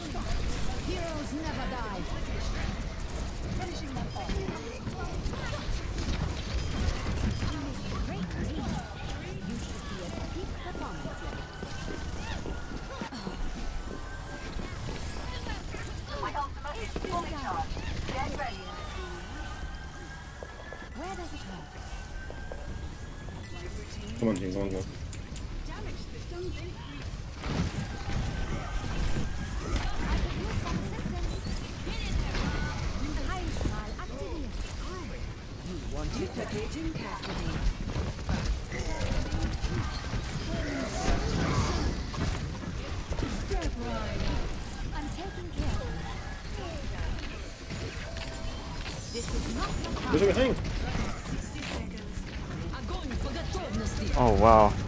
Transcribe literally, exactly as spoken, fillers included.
Heroes never die. Finishing them off. Great team. You should be at peak performance level. My ultimate is fully charged. Get ready. Where does it hurt? Come on, Jinx, come on, go. Wanted to Agent Cassidy. I'm taking care of you. This is not the Look at the thing. Oh wow.